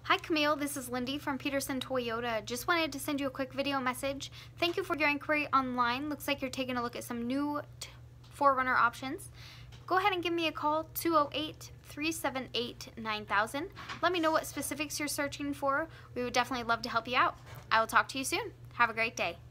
Hi Camille, this is Lindy from Peterson Toyota. Just wanted to send you a quick video message. Thank you for your inquiry online. Looks like you're taking a look at some new 4Runner options. Go ahead and give me a call, 208-378-9000. Let me know what specifics you're searching for. We would definitely love to help you out. I will talk to you soon. Have a great day.